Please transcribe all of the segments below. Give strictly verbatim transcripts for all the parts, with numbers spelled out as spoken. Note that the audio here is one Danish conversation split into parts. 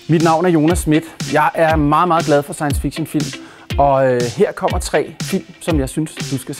Mit navn er Jonas Schmidt. Jeg er meget, meget glad for science fiction film. Og øh, her kommer tre film, som jeg synes, du skal se.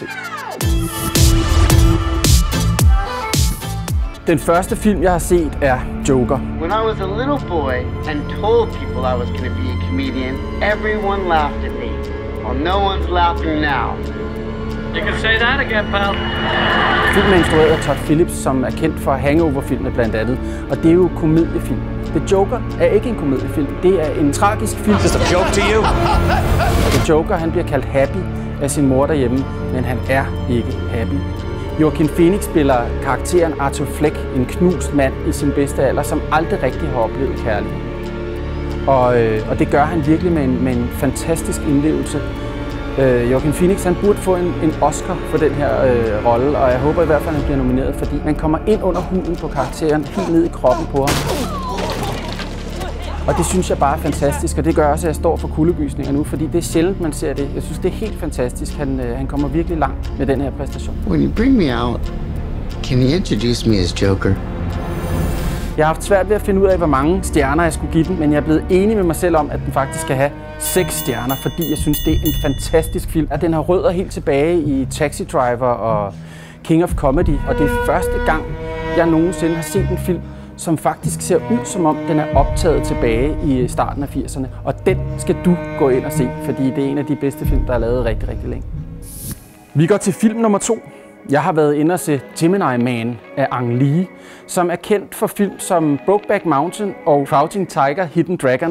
Den første film, jeg har set, er Joker. When I was a little boy and told people I was going to be a comedian, everyone laughed at me. Well, no one's laughing now. You can say that again, pal. Filmen er instrueret af Todd Phillips, som er kendt for Hangover-filmene blandt andet. Og det er jo komediefilm. The Joker er ikke en komediefilm. Det er en tragisk film. Just a joke to you. The Joker, han bliver kaldt Happy af sin mor derhjemme, men han er ikke happy. Joaquin Phoenix spiller karakteren Arthur Fleck, en knust mand i sin bedste alder, som aldrig rigtig har oplevet kærlighed. Og, øh, og det gør han virkelig med en, med en fantastisk indlevelse. Øh, Joaquin Phoenix, han burde få en, en Oscar for den her øh, rolle, og jeg håber i hvert fald, at han bliver nomineret, fordi man kommer ind under huden på karakteren, helt ned i kroppen på ham. Og det synes jeg bare er fantastisk, og det gør også, at jeg står for kuldegysninger nu, fordi det er sjældent, man ser det. Jeg synes, det er helt fantastisk. Han, øh, han kommer virkelig langt med den her præstation. When you bring me out, can you introduce me as Joker? Jeg har haft svært ved at finde ud af, hvor mange stjerner jeg skulle give den, men jeg er blevet enig med mig selv om, at den faktisk skal have seks stjerner, fordi jeg synes, det er en fantastisk film. At den har rødder helt tilbage i Taxi Driver og King of Comedy, og det er første gang, jeg nogensinde har set en film, som faktisk ser ud, som om den er optaget tilbage i starten af firserne. Og den skal du gå ind og se, fordi det er en af de bedste film, der er lavet rigtig, rigtig længe. Vi går til film nummer to. Jeg har været inde og se Gemini Man af Ang Lee, som er kendt for film som Brokeback Mountain og Crouching Tiger, Hidden Dragon.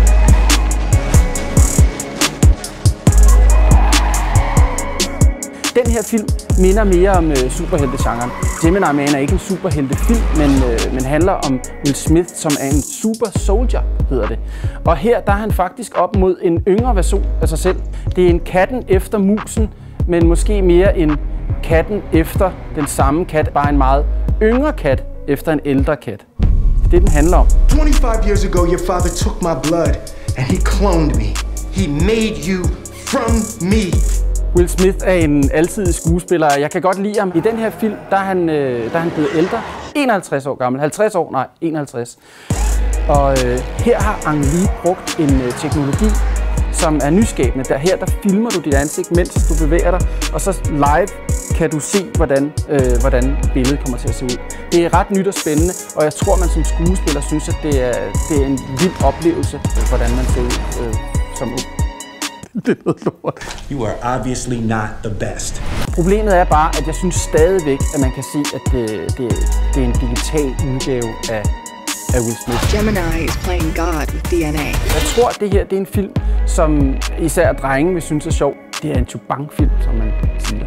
Den her film minder mere om øh, superheltegenren. Gemini Man er ikke en superheltefilm, men, øh, men handler om Will Smith, som er en super soldier, hedder det. Og her der er han faktisk op mod en yngre version af sig selv. Det er en katten efter musen, men måske mere en katten efter den samme kat, bare en meget yngre kat efter en ældre kat. Det er den handler om. twenty-five years ago, your father took my blood and he cloned me. He made you from me. Will Smith er en altidig skuespiller, og jeg kan godt lide ham. I den her film, der er han, øh, der er han blevet ældre. enoghalvtreds år gammel. halvtreds år? Nej, enoghalvtreds. Og øh, her har Ang Lee brugt en øh, teknologi, som er nyskabende. Der, her der filmer du dit ansigt, mens du bevæger dig, og så live kan du se, hvordan, øh, hvordan billedet kommer til at se ud. Det er ret nyt og spændende, og jeg tror, man som skuespiller synes, at det er, det er en vild oplevelse, hvordan man ser ud øh, som ung. Det er noget lort. You are obviously not the best. Problemet er bare, at jeg synes stadigvæk, at man kan se, at det, det, det er en digital udgave af, af Will Smith. Gemini is playing God with D N A. Jeg tror, at det her det er en film, som især drenge vil synes er sjov. Det er en chubang-film, som man siger.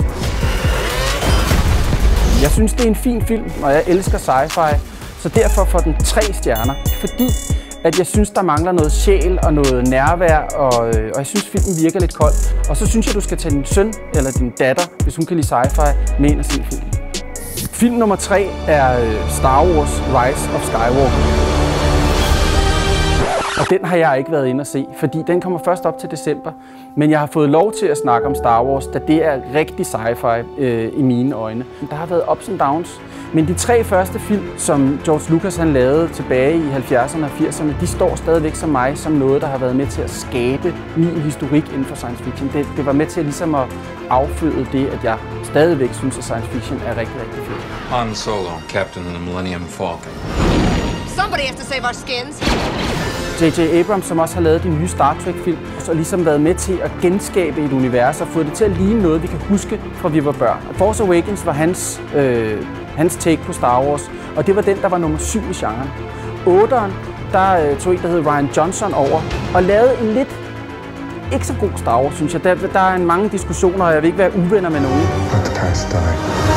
Jeg synes, det er en fin film, og jeg elsker sci-fi, så derfor får den tre stjerner, fordi at jeg synes, der mangler noget sjæl og noget nærvær, og, og jeg synes, filmen virker lidt kold. Og så synes jeg, du skal tage din søn eller din datter, hvis hun kan lide sci-fi, med ind og se filmen. Film nummer tre er Star Wars Rise of Skywalker. Og den har jeg ikke været inde at se, fordi den kommer først op til december. Men jeg har fået lov til at snakke om Star Wars, da det er rigtig sci-fi øh, i mine øjne. Der har været ups and downs. Men de tre første film, som George Lucas han lavede tilbage i halvfjerdserne og firserne, de står stadigvæk som mig som noget, der har været med til at skabe min historik inden for science fiction. Det, det var med til ligesom at afføde det, at jeg stadigvæk synes, at science fiction er rigtig, rigtig fedt. Han Solo, Captain of the Millennium Falcon. Somebody has to save our skins. J J Abrams, som også har lavet de nye Star Trek-film, så ligesom været med til at genskabe et univers og få det til at ligne noget, vi kan huske fra vi var børn. Force Awakens var hans, øh, hans take på Star Wars, og det var den, der var nummer syv i genren. otteren, der øh, tog en, der hed Rian Johnson over og lavede en lidt ikke så god Star Wars, synes jeg. Der, der er en mange diskussioner, og jeg vil ikke være uvenner med nogen. Let the past die.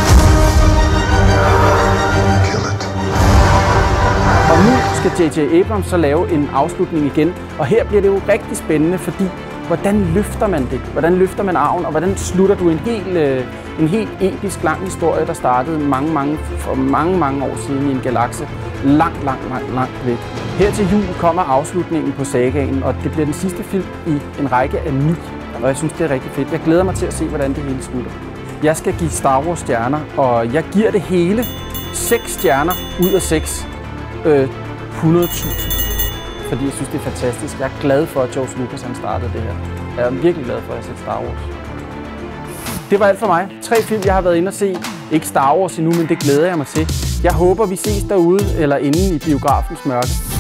Kill it. Og nu skal J J Abrams så lave en afslutning igen, og her bliver det jo rigtig spændende, fordi hvordan løfter man det? Hvordan løfter man arven, og hvordan slutter du en helt, øh, en helt episk lang historie, der startede mange, mange, for mange, mange år siden i en galakse langt, langt, langt, langt væk. Her til jul kommer afslutningen på sagaen, og det bliver den sidste film i en række af ni, og jeg synes, det er rigtig fedt. Jeg glæder mig til at se, hvordan det hele slutter. Jeg skal give Star Wars stjerner, og jeg giver det hele seks stjerner ud af seks. Øh, hundrede tusind. fordi jeg synes, det er fantastisk. Jeg er glad for, at George Lucas han startede det her. Jeg er virkelig glad for, at jeg har set Star Wars. Det var alt for mig. Tre film, jeg har været inde og se. Ikke Star Wars endnu, men det glæder jeg mig til. Jeg håber, vi ses derude eller inde i biografens mørke.